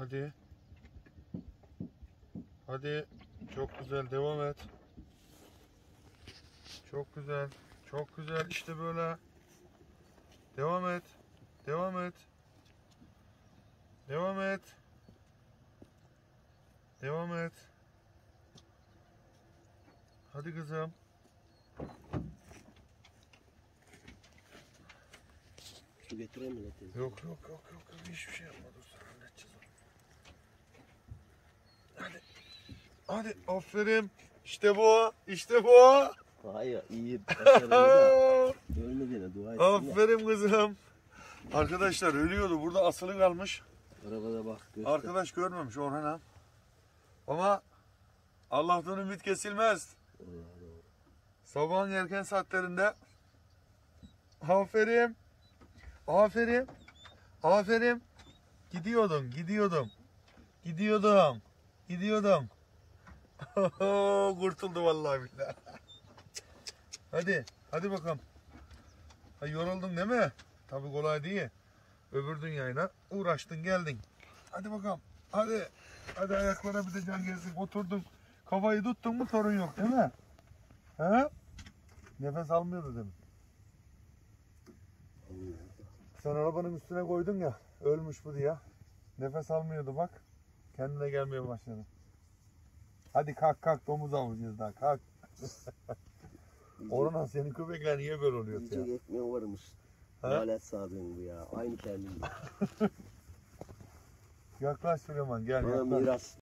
Hadi. Hadi. Çok güzel. Devam et. Çok güzel. Çok güzel. İşte böyle. Devam et. Devam et. Devam et. Devam et. Hadi kızım. Su getireyim mi zaten? Yok. Hiçbir şey yapma. Dur sen halledeceğiz onu. Hadi. Hadi. Aferin. İşte bu. İşte bu. Hayır iyi. Başarılı da. Ölmediğine dua etsin. Aferin kızım. Arkadaşlar ölüyordu. Burada asılı kalmış. Arabada bak. Göster. Arkadaş görmemiş Orhan ha. Ama Allah'tan ümit kesilmez. Sabahın erken saatlerinde. Aferin. Aferin. Aferin. Gidiyordum. Gidiyordum. Kurtuldu vallahi billahi. Hadi bakalım. Ha, yoruldun değil mi? Tabii kolay değil. Öbür dünyayla uğraştın geldin. Hadi bakalım. Hadi ayaklara bir de can gelsin. Oturdun. Kafayı tuttun mu sorun yok değil mi? He? Nefes almıyordu değil mi? Sen arabanın üstüne koydun ya. Ölmüş bu diye. Nefes almıyordu bak. Kendine gelmeye başladı. Hadi kalk domuz avlayacağız daha kalk. Orhan senin köpekler niye böyle oluyor ya? Yiyecek ekmeği varmış. Ha? Lanet sağdığın bu ya. Aynı kendin. Yaklaş Süleyman gel Bana yaklaş. miras.